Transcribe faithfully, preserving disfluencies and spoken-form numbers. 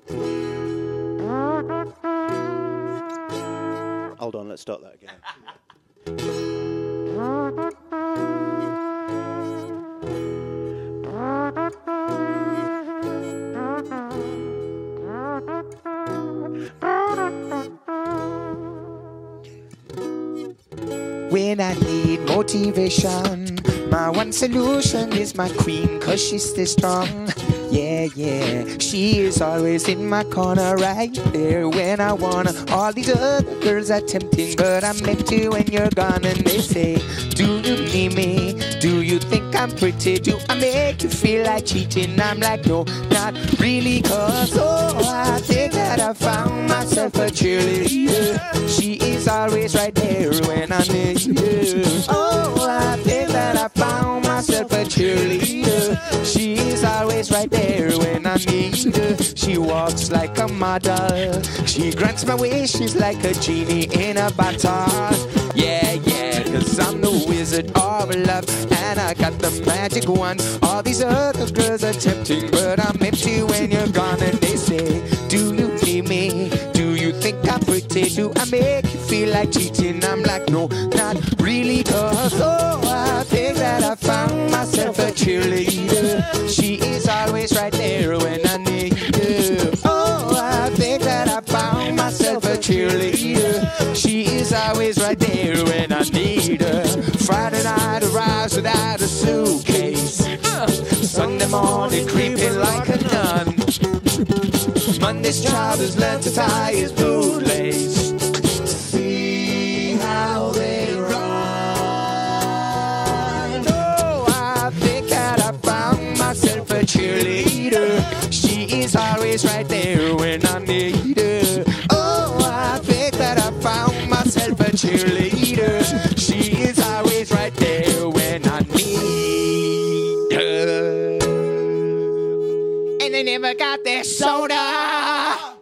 Hold on, let's start that again. When I need motivation, my one solution is my queen, cause she's still strong. Yeah, yeah, she is always in my corner, right there when I wanna. All these other girls are tempting, but I'm meant to when you're gone. And they say, do you need me? Do you think I'm pretty? Do I make you feel like cheating? I'm like, no, not really, cause oh, I think that I found myself a cheerleader. She is always right there when I need you. Oh, I think that I found myself a cheerleader. She is always right there when I need her. She walks like a model. She grants my wishes like a genie in a bottle. Yeah, yeah, cause I'm the wizard of love, and I got the magic wand. All these other girls are tempting, but I'm empty when you're gone. And they say, do you need me? Do you think I'm pretty? Do I make you feel like cheating? I'm like, no, not really, cause oh, I think that I found myself a cheerleader. She is always right there when I need her. Oh, I think that I found myself a cheerleader. She is always right there when I need her. Friday night arrives without a suitcase. uh, Sunday morning creeping like a nun. Monday's child has learned to tie his bootlace. See how they run. Oh, I think that I found myself a cheerleader. She is always right there when I need her. Oh, I think that I found myself a cheerleader. She is always right there when I need her. And they never got their soda.